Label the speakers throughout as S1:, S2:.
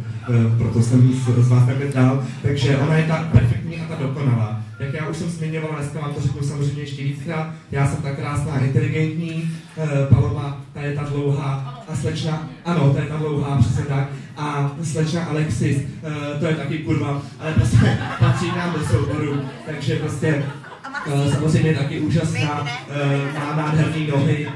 S1: proto jsem z vás takhle dal. Takže ona je ta perfektní a ta dokonalá. Jak já už jsem zmiňoval, dneska vám to řeknu samozřejmě ještě víckrát, já jsem ta krásná, inteligentní, Paloma, ta je ta dlouhá, a slečna, ano, ta je ta dlouhá, přesně tak, a slečna Alexis, to je taky kurva, ale prostě patří nám do souboru, takže prostě samozřejmě taky úžasná, má nádherný nohy,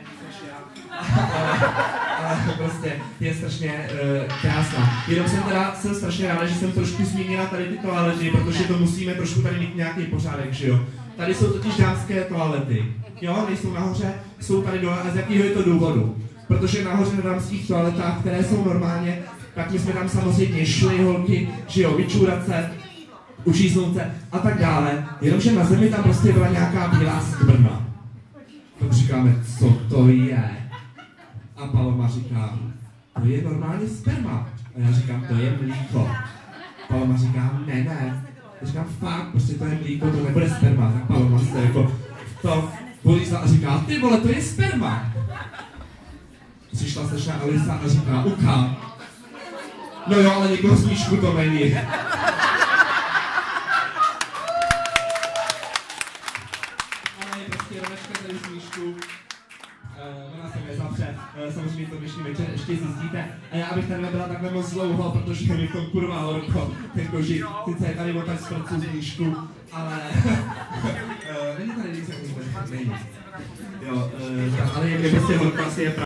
S1: ale prostě je strašně krásná. Jenom jsem strašně ráda, že jsem trošku zmínila tady ty toalety, protože to musíme trošku tady mít nějaký pořádek, že jo. Tady jsou totiž dámské toalety, jo, nejsou nahoře, jsou tady dole, a z jakého je to důvodu? Protože nahoře na dámských toaletách, které jsou normálně, tak my jsme tam samozřejmě šli holky, že jo, vyčůrat se, učísnout se a tak dále, jenomže na zemi tam prostě byla nějaká bílá skvrna. Tak říkáme, co to je? A Paloma říká, to je normálně sperma. A já říkám, to je mlíko. Paloma říká, ne. Já říkám, fakt, prostě to je mlíko, to nebude sperma. Tak Paloma se jako to polízla a říká, ty vole, to je sperma. Přišla slečna Alisa a říká, uká. No jo, ale někoho z míšku to není. Ale je prostě rovečka tady z míšku. Ona se nezapře, samozřejmě to dnešní večer ještě zjistíte. A já bych tady nebyla takhle moc dlouho, protože mi to kurva horko, ten kožich, sice je tady motač z prců z míšku, ale není tady nic, jak není. Jo, ale je mi prostě horko, asi je